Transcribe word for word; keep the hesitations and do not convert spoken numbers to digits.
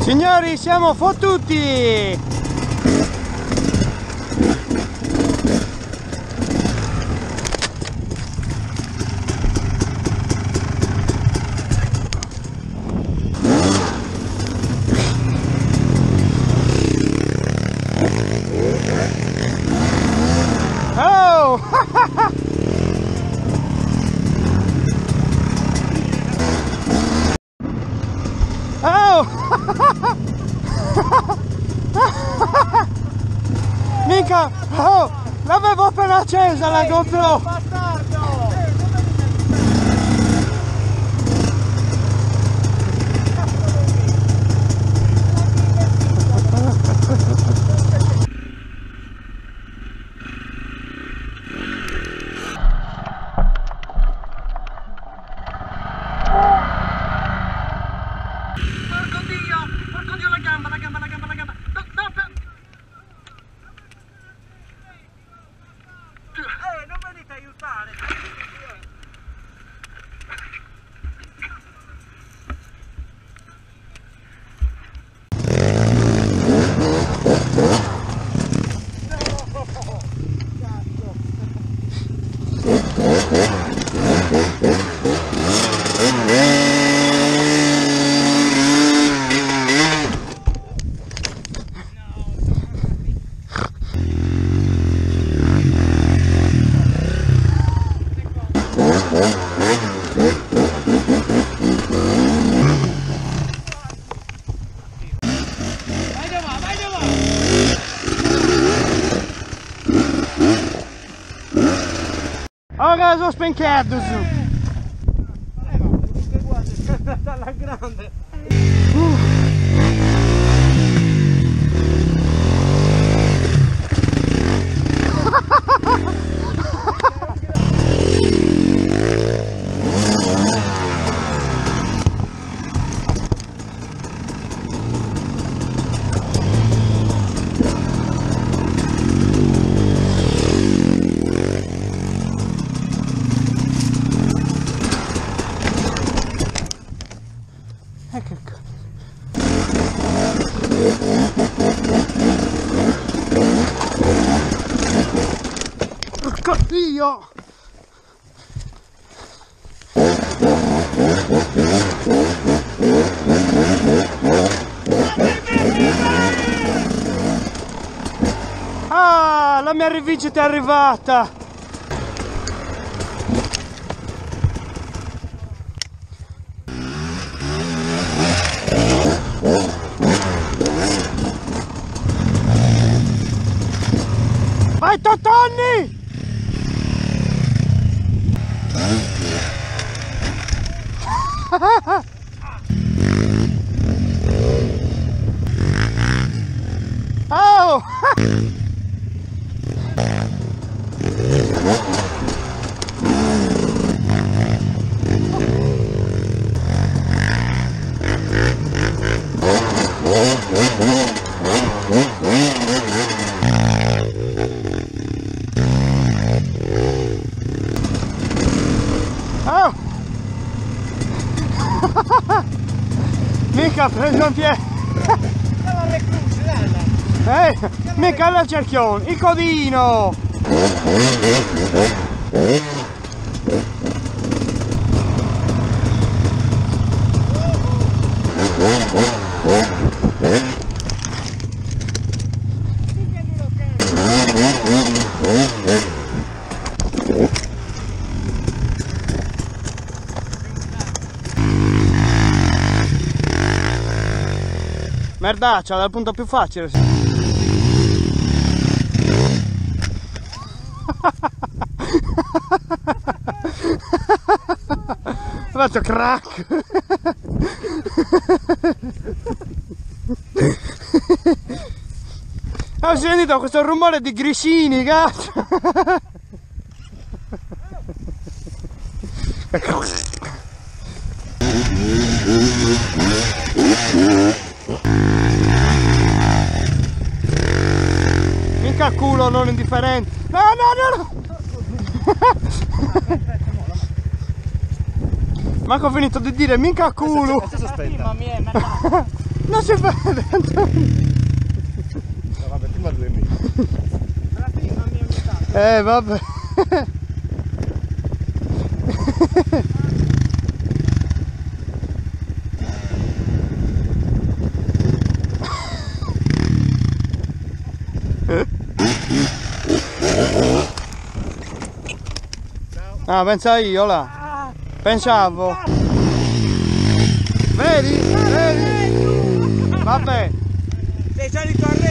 Signori, siamo fottuti! Oh! Oh! Mica! Oh! L'avevo appena accesa la GoPro! Bastardo! Porco Dio! Porco Dio, la gamba, la gamba, la gamba, la gamba! No, no, per... Eh, non venite a aiutare! Ora sono spencato su! Guarda, alla grande! Ecco. Porco Dio! Ah, la mia rivincita è arrivata! Vai Totonni! Oh! Oh! Mica prendo un piede! Stava recluso, dai! Eh! Mica la cerchione! Il codino! Merdaccia, dal punto più facile. Ho fatto crack. Ho sentito questo rumore di grissini, cazzo. Minchia culo non indifferente. No, no, no, no. Manco ho finito di dire minchia culo. Adesso aspetta. Non si vede, Antonio. No, vabbè, ti malleni. Alla fine non mi è invitato. Eh, vabbè. Ah, pensa io là. Pensavo. Vedi? Vedi? Vabbè. Sei salito a